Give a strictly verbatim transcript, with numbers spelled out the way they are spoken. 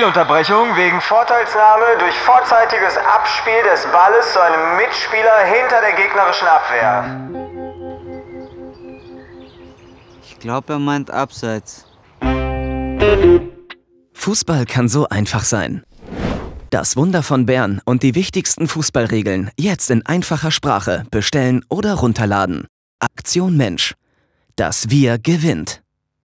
Spielunterbrechung wegen Vorteilsnahme durch vorzeitiges Abspiel des Balles zu einem Mitspieler hinter der gegnerischen Abwehr. Ich glaube, er meint Abseits. Fußball kann so einfach sein. Das Wunder von Bern und die wichtigsten Fußballregeln jetzt in einfacher Sprache bestellen oder runterladen. Aktion Mensch. Das Wir gewinnt.